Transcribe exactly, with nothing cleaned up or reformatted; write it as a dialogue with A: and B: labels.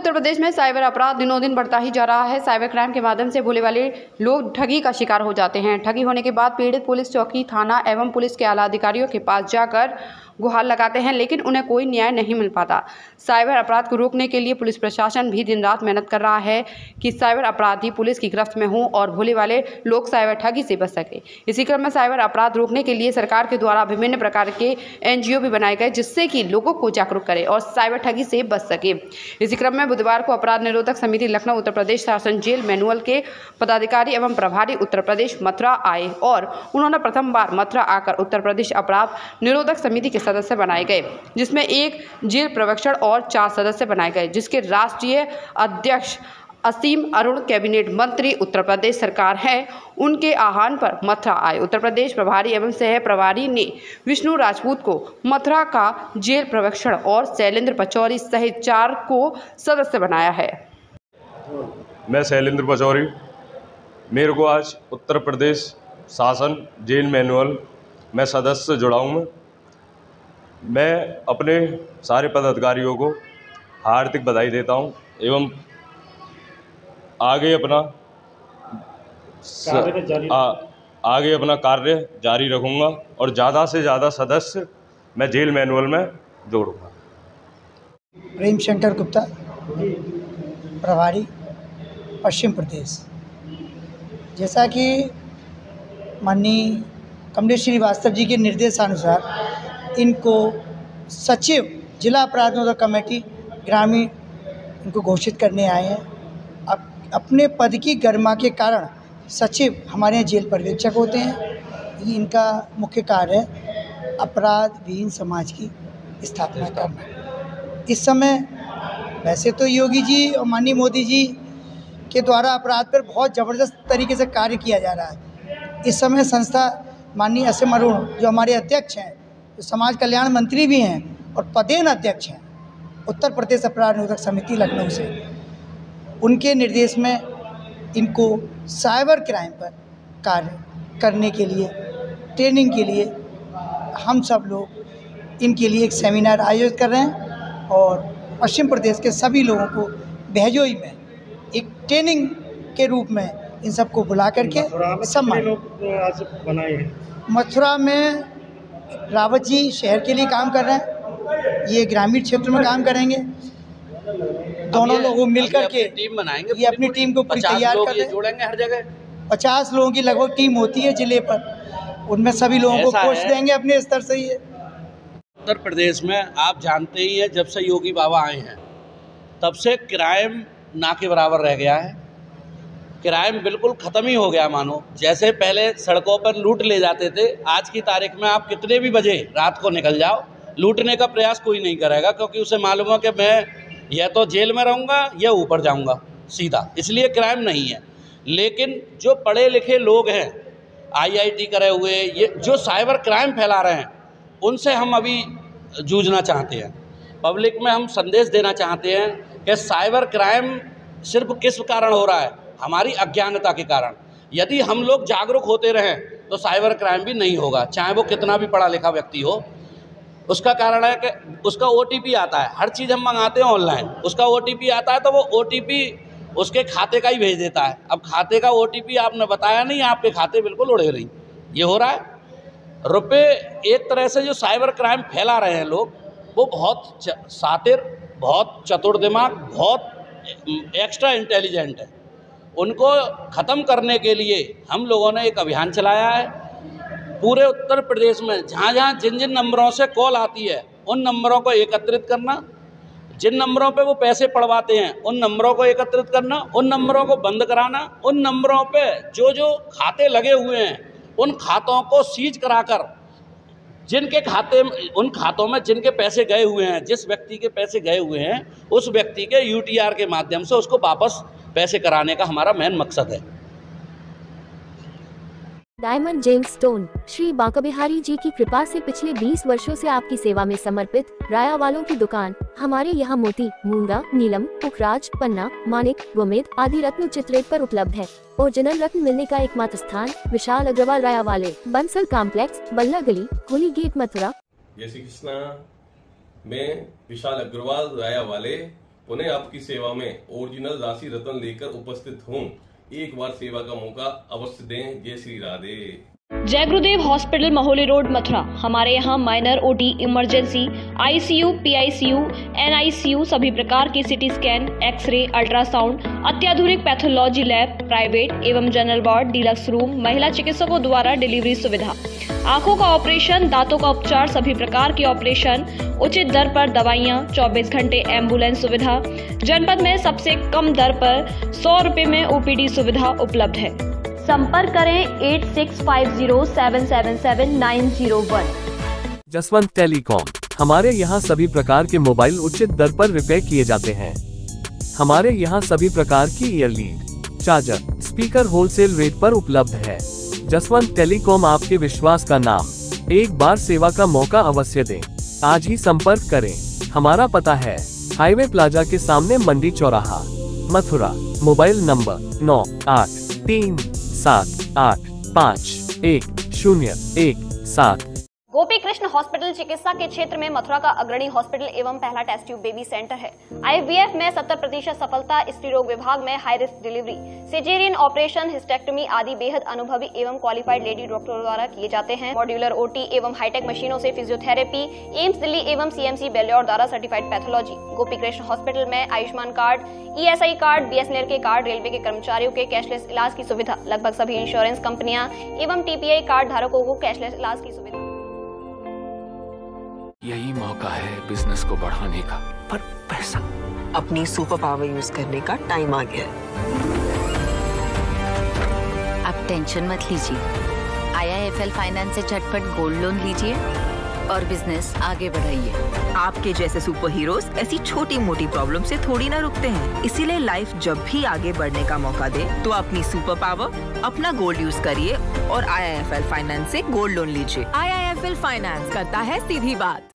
A: उत्तर प्रदेश में साइबर अपराध दिनों दिन बढ़ता ही जा रहा है। साइबर क्राइम के माध्यम से भोले वाले लोग ठगी का शिकार हो जाते हैं। ठगी होने के बाद पीड़ित पुलिस चौकी, थाना एवं पुलिस के आला अधिकारियों के पास जाकर गुहार लगाते हैं, लेकिन उन्हें कोई न्याय नहीं मिल पाता। साइबर अपराध को रोकने के लिए पुलिस प्रशासन भी दिन रात मेहनत कर रहा है कि साइबर अपराधी पुलिस की गिरफ्त में हों और भोले वाले लोग साइबर ठगी से बच सके। इसी क्रम में साइबर अपराध रोकने के लिए सरकार के द्वारा विभिन्न प्रकार के एनजीओ भी बनाए गए, जिससे कि लोगों को जागरूक करे और साइबर ठगी से बच सके। इसी क्रम में बुधवार को अपराध निरोधक समिति लखनऊ उत्तर प्रदेश शासन जेल मैनुअल के पदाधिकारी एवं प्रभारी उत्तर प्रदेश मथुरा आए और उन्होंने प्रथम बार मथुरा आकर उत्तर प्रदेश अपराध निरोधक समिति के सदस्य बनाए गए, जिसमें एक जेल प्रवक्षण और चार सदस्य बनाए गए, जिसके राष्ट्रीय अध्यक्ष असीम अरुण कैबिनेट मंत्री उत्तर प्रदेश सरकार है। उनके आह्वान पर मथुरा आए उत्तर प्रदेश प्रभारी एवं सह प्रभारी ने विष्णु राजपूत को मथुरा का जेल प्रवक्षण और शैलेंद्र पचौरी सहित चार को सदस्य बनाया है।
B: मैं शैलेंद्र पचौरी, मेरे को आज उत्तर प्रदेश शासन जेल मैनुअल में सदस्य जुड़ा हूँ। मैं मैं अपने सारे पदाधिकारियों को हार्दिक बधाई देता हूँ एवं आगे अपना स, आ, आगे अपना कार्य जारी रखूँगा और ज़्यादा से ज़्यादा सदस्य मैं जेल मैनुअल में जोड़ूँगा।
C: प्रेम शंकर गुप्ता, प्रभारी पश्चिम प्रदेश। जैसा कि माननीय कमलेश श्रीवास्तव जी के निर्देशानुसार इनको सचिव जिला अपराध निरोधक कमेटी ग्रामीण इनको घोषित करने आए हैं। अब अपने पद की गरिमा के कारण सचिव हमारे यहाँ जेल पर्यवेक्षक होते हैं। ये इनका मुख्य कार्य है अपराध विहीन समाज की स्थापना करना। इस समय वैसे तो योगी जी और माननीय मोदी जी के द्वारा अपराध पर बहुत ज़बरदस्त तरीके से कार्य किया जा रहा है। इस समय संस्था माननीय असीम अरुण जो हमारे अध्यक्ष हैं, जो समाज कल्याण मंत्री भी हैं और पदेन अध्यक्ष हैं उत्तर प्रदेश अपराध निरोधक समिति लखनऊ से, उनके निर्देश में इनको साइबर क्राइम पर कार्य करने के लिए ट्रेनिंग के लिए हम सब लोग इनके लिए एक सेमिनार आयोजित कर रहे हैं और पश्चिम प्रदेश के सभी लोगों को बहजोई में एक ट्रेनिंग के रूप में इन सबको बुला करके सम्मान
D: आज बनाए हैं।
C: मथुरा में रावत जी शहर के लिए काम कर रहे हैं, ये ग्रामीण क्षेत्र में काम करेंगे। दोनों लोग मिल करके
E: टीम बनाएंगे,
C: ये अपनी टीम को पूरी तैयार कर रहे हैं।
E: जोड़ेंगे हर जगह
C: पचास लोगों की लगभग टीम होती है जिले पर, उनमें सभी लोगों को कोच देंगे अपने स्तर से। ये
E: उत्तर प्रदेश में आप जानते ही हैं, जब से योगी बाबा आए हैं तब से क्राइम ना के बराबर रह गया है। क्राइम बिल्कुल ख़त्म ही हो गया। मानो जैसे पहले सड़कों पर लूट ले जाते थे, आज की तारीख में आप कितने भी बजे रात को निकल जाओ, लूटने का प्रयास कोई नहीं करेगा, क्योंकि उसे मालूम है कि मैं या तो जेल में रहूँगा या ऊपर जाऊँगा सीधा। इसलिए क्राइम नहीं है। लेकिन जो पढ़े लिखे लोग हैं, आई आई टी करे हुए, ये जो साइबर क्राइम फैला रहे हैं, उनसे हम अभी जूझना चाहते हैं। पब्लिक में हम संदेश देना चाहते हैं कि साइबर क्राइम सिर्फ किस कारण हो रहा है, हमारी अज्ञानता के कारण। यदि हम लोग जागरूक होते रहें तो साइबर क्राइम भी नहीं होगा, चाहे वो कितना भी पढ़ा लिखा व्यक्ति हो। उसका कारण है कि उसका ओ टी पी आता है, हर चीज़ हम मंगाते हैं ऑनलाइन, उसका ओ टी पी आता है तो वो ओ टी पी उसके खाते का ही भेज देता है। अब खाते का ओ टी पी आपने बताया नहीं, आपके खाते बिल्कुल उड़े नहीं। ये हो रहा है। रुपये एक तरह से जो साइबर क्राइम फैला रहे हैं लोग, वो बहुत शातिर, बहुत चतुर दिमाग, बहुत एक्स्ट्रा इंटेलिजेंट है। उनको ख़त्म करने के लिए हम लोगों ने एक अभियान चलाया है पूरे उत्तर प्रदेश में। जहाँ जहाँ जिन जिन नंबरों से कॉल आती है, उन नंबरों को एकत्रित करना, जिन नंबरों पे वो पैसे पड़वाते हैं उन नंबरों को एकत्रित करना, उन नंबरों को बंद कराना, उन नंबरों पे जो जो खाते लगे हुए हैं उन खातों को सीज कराकर, जिनके खाते उन खातों में जिनके पैसे गए हुए हैं, जिस व्यक्ति के पैसे गए हुए हैं, उस व्यक्ति के यू टी आर के माध्यम से उसको वापस पैसे कराने का हमारा मेन मकसद है।
F: Diamond gems stone Shri Bankebihari ji की कृपा से पिछले बीस वर्षों से आपकी सेवा में समर्पित राया वालों की दुकान। हमारे यहाँ मोती, मूंगा, नीलम, पुखराज, पन्ना, मानिक, गोमेद आदि रत्न चित्रेट पर उपलब्ध है। ओरिजिनल रत्न मिलने का एकमात्र स्थान विशाल अग्रवाल राया वाले, बंसल कॉम्प्लेक्स, बल्ला गली, होली गेट, मथुरा।
G: जय श्री कृष्णा। मैं विशाल अग्रवाल राया वाले उन्हें आपकी सेवा में ओरिजिनल राशि रत्न लेकर उपस्थित हों। एक बार सेवा का मौका अवश्य दें। जय श्री राधे।
H: जय गुरुदेव हॉस्पिटल महोली रोड मथुरा। हमारे यहाँ minor, OT, emergency, ICU, PICU, NICU, सभी प्रकार के सिटी स्कैन, एक्सरे, अल्ट्रासाउंड, अत्याधुनिक पैथोलॉजी लैब, प्राइवेट एवं जनरल वार्ड, डिलक्स रूम, महिला चिकित्सकों द्वारा डिलीवरी सुविधा, आंखों का ऑपरेशन, दांतों का उपचार, सभी प्रकार के ऑपरेशन, उचित दर पर दवाइयाँ, चौबीस घंटे एम्बुलेंस सुविधा। जनपद में सबसे कम दर पर सौ रुपए में ओपीडी सुविधा उपलब्ध है। संपर्क करें eight six five zero seven seven seven nine zero one.
I: Jaswant telecom. हमारे यहाँ सभी प्रकार के मोबाइल उचित दर पर रिपेयर किए जाते हैं। हमारे यहाँ सभी प्रकार की ear lead, charger, speaker wholesale rate पर उपलब्ध है। जसवंत टेलीकॉम आपके विश्वास का नाम। एक बार सेवा का मौका अवश्य दें। आज ही संपर्क करें। हमारा पता है हाईवे प्लाजा के सामने, मंडी चौराहा, मथुरा। मोबाइल नंबर नौ आठ तीन सात आठ पाँच एक शून्य एक सात।
H: गोपी कृष्ण हॉस्पिटल चिकित्सा के क्षेत्र में मथुरा का अग्रणी हॉस्पिटल एवं पहला टेस्ट ट्यूब बेबी सेंटर है। आईवीएफ में सत्तर प्रतिशत सफलता, स्त्री रोग विभाग में high risk delivery, caesarean operation, hysterectomy आदि बेहद अनुभवी एवं क्वालिफाइड लेडी डॉक्टरों द्वारा किए जाते हैं। मॉड्यूलर ओटी एवं हाईटेक मशीनों से फिजियोथेरेपी, एम्स दिल्ली एवं सीएमसी बेल्योर द्वारा certified pathology. Gopi Krishna hospital में Ayushman card, ESI card, BSNL के कार्ड, रेलवे के कर्मचारियों के कैशलेस इलाज की सुविधा। लगभग सभी इंश्योरेंस कंपनियां एवं टीपीआई कार्ड धारकों को कैशलेस इलाज की सुविधा।
J: यही मौका है बिजनेस को बढ़ाने का, पर पैसा।
K: अपनी सुपर पावर यूज करने का टाइम आ गया है।
L: अब टेंशन मत लीजिए, आईआईएफएल फाइनेंस से झटपट गोल्ड लोन लीजिए और बिजनेस आगे बढ़ाइए।
K: आपके जैसे सुपर हीरोज ऐसी छोटी मोटी प्रॉब्लम से थोड़ी ना रुकते हैं, इसीलिए लाइफ जब भी आगे बढ़ने का मौका दे तो अपनी सुपर पावर, अपना गोल्ड यूज करिए और आईआईएफएल फाइनेंस से गोल्ड लोन लीजिए।
M: आईआईएफएल फाइनेंस करता है सीधी बात।